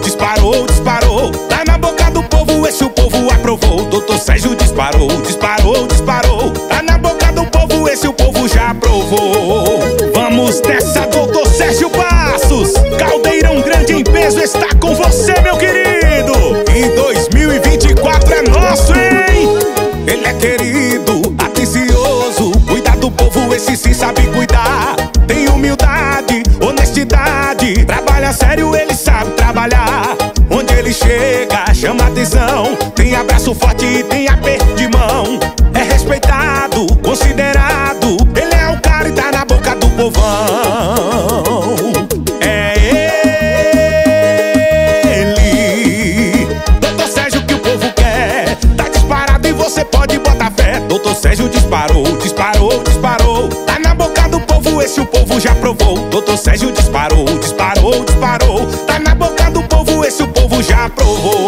disparou, disparou. Tá na boca do povo, esse o povo aprovou. Doutor Sérgio disparou, disparou, disparou. Tá na boca do povo, esse o povo já aprovou. Vamos nessa, doutor Sérgio Passos. Caldeirão grande em peso está com você, meu querido. E 2024 é nosso, hein? Ele é querido, atencioso, cuida do povo, esse sim sabe cuidar. Tem humildade, honestidade, trabalha sério, ele sabe trabalhar. Onde ele chega, chama atenção. Tem abraço forte e tem aperto de mão. É respeitado, considerado. Ele é o cara e tá na boca do povão. É ele, doutor Sérgio, que o povo quer. Tá disparado e você pode botar fé. Doutor Sérgio disparou, disparou, disparou. Tá na boca do povo, esse o povo já provou. Doutor Sérgio disparou, disparou, disparou. Tá na boca do povo, esse o povo já provou.